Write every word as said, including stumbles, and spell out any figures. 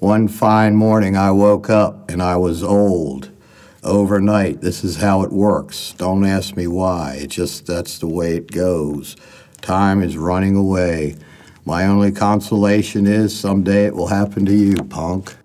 One fine morning I woke up and I was old. Overnight, this is how it works. Don't ask me why. It just, that's the way it goes. Time is running away. My only consolation is someday it will happen to you, punk.